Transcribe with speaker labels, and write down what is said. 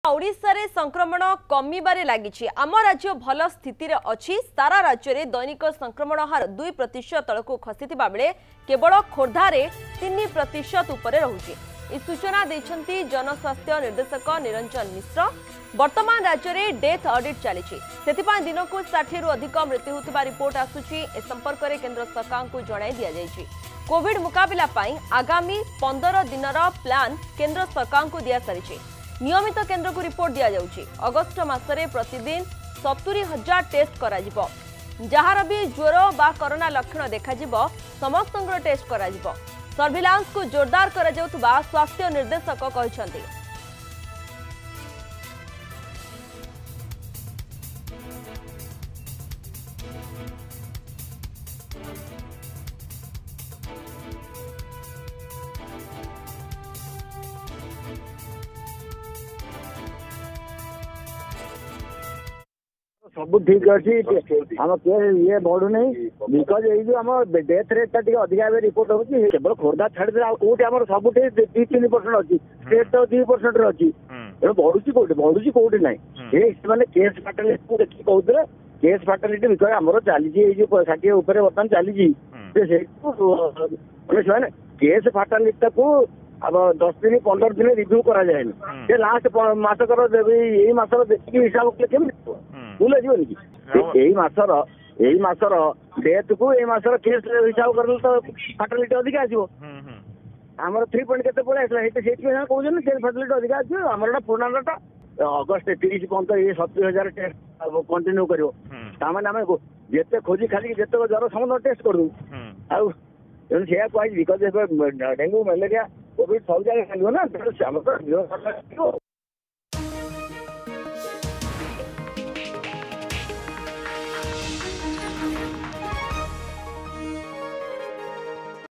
Speaker 1: ओडिशा रे संक्रमण कमिबारे लागिछि। आम राज्य भल स्थिति रे अछि। सारा राज्य रे दैनिक संक्रमण हार 2% तलकू खसिथिबा बेले केवल खोर्धा रे 3% उपरे रहुछि। ई सूचना दैछन्ती जनस्वास्थ्य निर्देशक निरंजन मिश्र। वर्तमान राज्य रे डेथ ऑडिट चलिछि। सेतिपा दिनकू 60 रु अधिक मृत्यु होतिबा रिपोर्ट आसुछि। ए संपर्क रे केंद्र सरकार को जणाई दिया जायछि। कोविड मुकाबिला पाई आगामी 15 दिनर प्लान केंद्र सरकार को दिया सारिछि। नियमित केंद्र को रिपोर्ट दिया जाउछि। अगस्त मासरे प्रतिदिन 70,000 टेस्ट करा जिवो। जहार भी ज्वर बा कोरोना लक्षण देखा जिवो समस्तंगर टेस्ट करा जिवो। सर्विलांस को जोरदार करा जाउतबा स्वास्थ्य निर्देशक कहिसंती।
Speaker 2: सब ठीक अच्छी आम ये बढ़ू नहीं बिकज ये जो आम डेथ रेट अधिका रिपोर्ट होगी केवल खोर्धा छाड़ी कौटे आम सब 2-3% अच्छी स्टेट तो 2% अच्छी बढ़ुची कौटी ना मैंने केस फार्टालिटी देखिए कहते केस फार्टालिटी बिकज आम चली 60 बर्तमान चली केस फार्टालिटी को अब 10 दिन 15 दिन रिव्यू करा जाए लास्ट मसकर यही मसर देखिए हिसाब केमी भूल आसवन कि यही मसर डेथ को यही मसर केस हिसाब कर तो फार्टालिटी अधिक आसो आम 3 पॉइंट के पड़े आसला कहते केस फार्टालिटी अधिक आसो आमर पूर्णांगटा अगस्ट 30 पर्यटन ये 70,000 टेस्ट कंटिन्यू कर जिते खोजी खाली जितक ज्वर समस्त टेस्ट करूँ कह बिकज डेंगू मलेरिया कोविड सब जगह ना